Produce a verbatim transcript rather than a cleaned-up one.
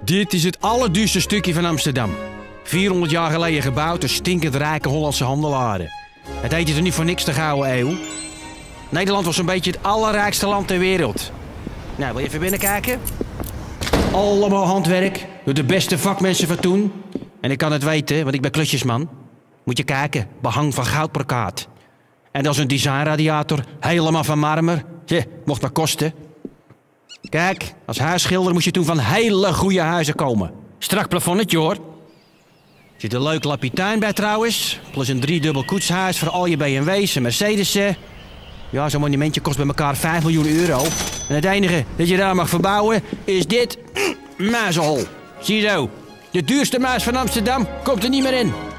Dit is het allerduurste stukje van Amsterdam. vierhonderd jaar geleden gebouwd door stinkend rijke Hollandse handelaren. Het heette er niet voor niks de Gouden Eeuw. Nederland was een beetje het allerrijkste land ter wereld. Nou, wil je even binnenkijken? Allemaal handwerk, door de beste vakmensen van toen. En ik kan het weten, want ik ben klusjesman. Moet je kijken, behang van goudbrokaat. En dat is een designradiator, helemaal van marmer. Je, mocht maar kosten. Kijk, als huisschilder moest je toen van hele goede huizen komen. Strak plafonnetje hoor. Er zit een leuk lapituin bij trouwens. Plus een driedubbel koetshuis voor al je B M W's en Mercedes'en. Ja, zo'n monumentje kost bij elkaar vijf miljoen euro. En het enige dat je daar mag verbouwen is dit muizenhol. Zie je zo, de duurste muis van Amsterdam komt er niet meer in.